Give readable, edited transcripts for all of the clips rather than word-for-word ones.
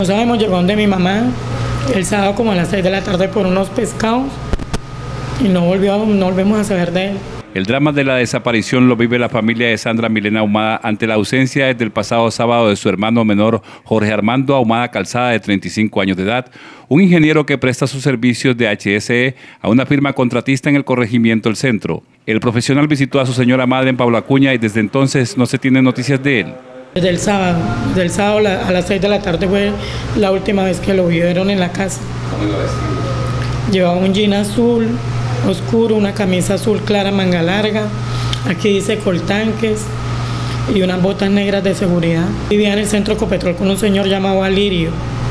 No sabemos, llegó donde mi mamá el sábado como a las 6 de la tarde por unos pescados y no volvemos a saber de él. El drama de la desaparición lo vive la familia de Sandra Milena Ahumada ante la ausencia desde el pasado sábado de su hermano menor Jorge Armando Ahumada Calzada, de 35 años de edad, un ingeniero que presta sus servicios de HSE a una firma contratista en el corregimiento El Centro. El profesional visitó a su señora madre en Pablo Acuña y desde entonces no se tienen noticias de él. Desde el sábado a las 6 de la tarde fue la última vez que lo vieron en la casa. ¿Cómo iba vestido? Llevaba un jean azul oscuro, una camisa azul clara, manga larga, aquí dice coltanques y unas botas negras de seguridad. Vivía en el centro Ecopetrol con un señor llamado Alirio.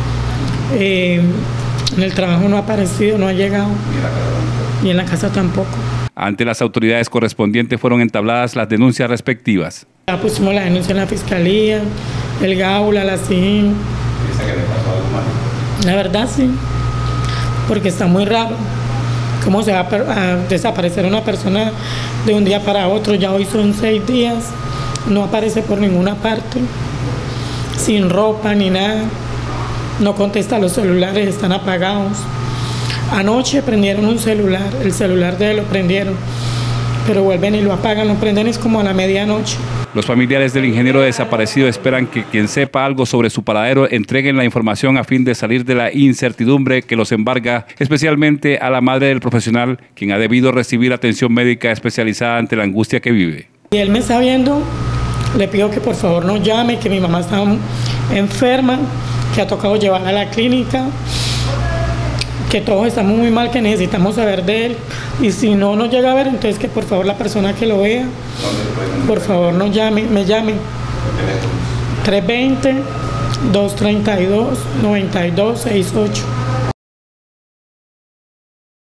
En el trabajo no ha aparecido, no ha llegado, y en la casa tampoco. Ante las autoridades correspondientes fueron entabladas las denuncias respectivas. Ya pusimos la denuncia en la fiscalía, el Gaula, la CIN. ¿Piensa que le pasó algo malo? La verdad sí, porque está muy raro. ¿Cómo se va a desaparecer una persona de un día para otro? Ya hoy son 6 días, no aparece por ninguna parte, sin ropa ni nada, no contesta los celulares, están apagados. Anoche prendieron un celular, el celular de él lo prendieron, pero vuelven y lo apagan, lo prenden es como a la medianoche. Los familiares del ingeniero desaparecido esperan que quien sepa algo sobre su paradero entreguen la información a fin de salir de la incertidumbre que los embarga, especialmente a la madre del profesional, quien ha debido recibir atención médica especializada ante la angustia que vive. Si él me está viendo, le pido que por favor nos llame, que mi mamá está enferma, que ha tocado llevarla a la clínica, que todos estamos muy mal, que necesitamos saber de él, y si no nos llega a ver, entonces que por favor la persona que lo vea, por favor nos llame, me llame. 320-232-9268.